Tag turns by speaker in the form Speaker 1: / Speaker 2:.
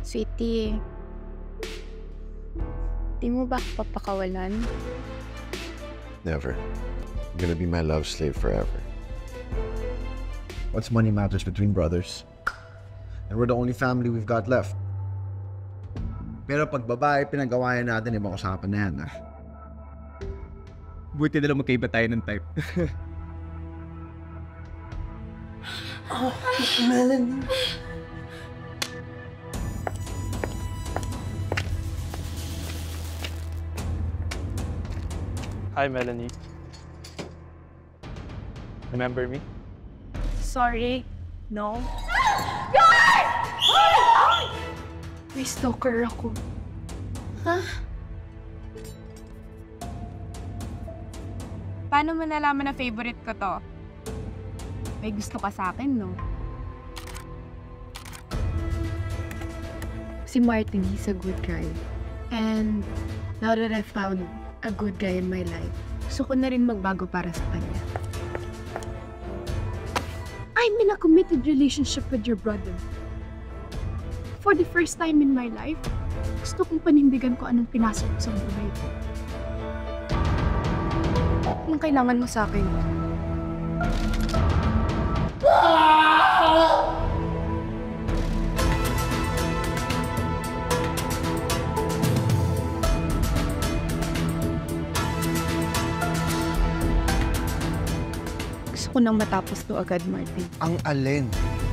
Speaker 1: Sweetie, di mo ba ako papakawalan?
Speaker 2: Never. You're gonna be my love slave forever.
Speaker 3: What's money matters between brothers? And we're the only family we've got left. Pero pag babae, pinagawayan natin, ibang usapan na yan, ah.
Speaker 4: Buti na lang magkaiba tayo ng type.
Speaker 2: Oh, Melaine.
Speaker 5: Hi, Melanie. Remember me?
Speaker 1: Sorry, no. May stalker ako.
Speaker 6: Huh? Paano mo nalaman na favorite ko to? May gusto ka sa akin, no?
Speaker 1: Si Martin, he's a good guy. And now that I found a good guy in my life, gusto ko na rin magbago para sa kanya. I'm in a committed relationship with your brother. For the first time in my life, gusto kong panindigan ko anong pinasok ko sa buhay ko. Anong kailangan mo sa akin? Gusto ko nang matapos to agad, Martin.
Speaker 3: Ang alin?